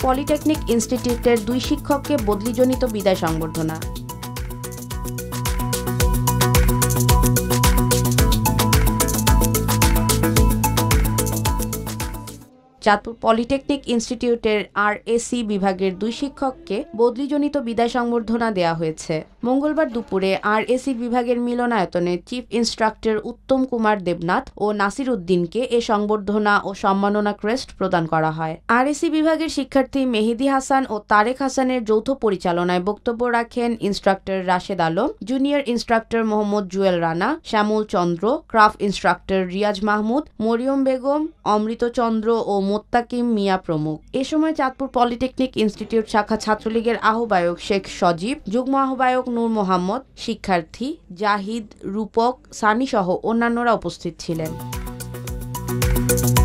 Polytechnic ইনস্টিটিউটের 2 শিক্ষককে বদলিজনিত বিদায় সংবর্ধনা। চাঁদপুর পলিটেকনিক ইনস্টিটিউটের আরএস বিভাগের 2 শিক্ষককে বদলিজনিত বিদায় সংবর্ধনা দেওয়া হয়েছে। মঙ্গলবার দুপুরে আরএস বিভাগের মিলনায়তনে চিফ ইন্সট্রাক্টর উত্তম কুমার দেবনাথ ও নাসির উদ্দিনকে এ সংবর্ধনা ও সম্মাননা ক্রেস্ট প্রদান করা হয়। আরএস বিভাগের শিক্ষার্থী মেহেদি হাসান ও তারেক হাসানের যৌথ পরিচালনায় বক্তব্য রাখেন instructor Rashed Alam, junior instructor Mohammad Jewel Rana, Shyamal Chandra, craft instructor Riaz Mahmud, Mariam Begum, Amrit Chandra ও মোত্তাকিম মিয়া প্রমুখ। এ সময় চাঁদপুর পলিটেকনিক ইনস্টিটিউট শাখা ছাত্রলীগের আহ্বায়ক শেখ সজীব, যুগ্ম আহ্বায়ক নূর মোহাম্মদ, শিক্ষার্থী জাহিদ, রূপক, সানি সহ অন্যান্যরা উপস্থিত ছিলেন।